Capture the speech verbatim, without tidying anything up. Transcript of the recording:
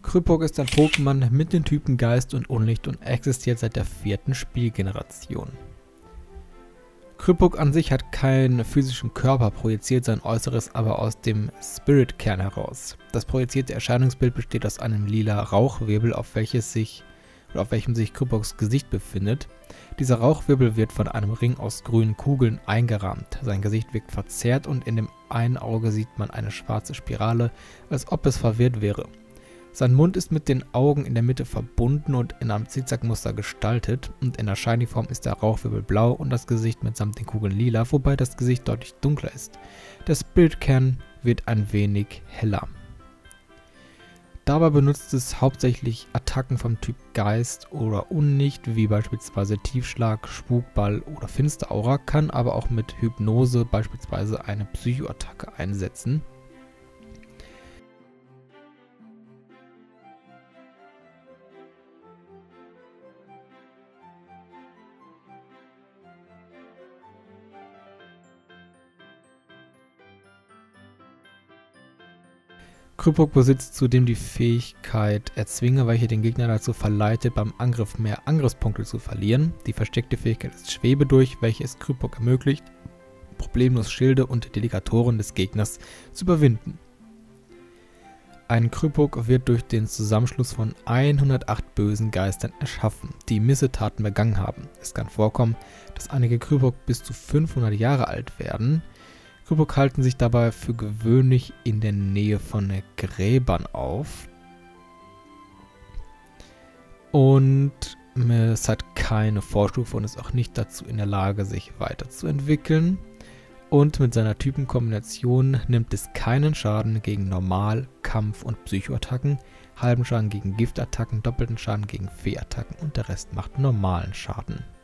Krypok ist ein Pokémon mit den Typen Geist und Unlicht und existiert seit der vierten Spielgeneration. Krypok an sich hat keinen physischen Körper, projiziert sein Äußeres aber aus dem Spirit-Kern heraus. Das projizierte Erscheinungsbild besteht aus einem lila Rauchwirbel, auf welches sich oder auf welchem sich Krypoks Gesicht befindet. Dieser Rauchwirbel wird von einem Ring aus grünen Kugeln eingerahmt. Sein Gesicht wirkt verzerrt und in dem einen Auge sieht man eine schwarze Spirale, als ob es verwirrt wäre. Sein Mund ist mit den Augen in der Mitte verbunden und in einem Zickzackmuster gestaltet, und in der Shiny-Form ist der Rauchwirbel blau und das Gesicht mitsamt den Kugeln lila, wobei das Gesicht deutlich dunkler ist. Der Spirit-Kern wird ein wenig heller. Dabei benutzt es hauptsächlich Attacken vom Typ Geist oder Unlicht, wie beispielsweise Tiefschlag, Spukball oder Finsteraura, kann aber auch mit Hypnose beispielsweise eine Psychoattacke einsetzen. Krypok besitzt zudem die Fähigkeit Erzwinge, welche den Gegner dazu verleitet, beim Angriff mehr Angriffspunkte zu verlieren. Die versteckte Fähigkeit ist Schwebe durch, welche es Krypok ermöglicht, problemlos Schilde und Delegatoren des Gegners zu überwinden. Ein Krypok wird durch den Zusammenschluss von hundertacht bösen Geistern erschaffen, die Missetaten begangen haben. Es kann vorkommen, dass einige Krypok bis zu fünfhundert Jahre alt werden. Krypok halten sich dabei für gewöhnlich in der Nähe von Gräbern auf. Und es hat keine Vorstufe und ist auch nicht dazu in der Lage, sich weiterzuentwickeln. Und mit seiner Typenkombination nimmt es keinen Schaden gegen Normal-, Kampf- und Psychoattacken, halben Schaden gegen Giftattacken, doppelten Schaden gegen Fee-Attacken und der Rest macht normalen Schaden.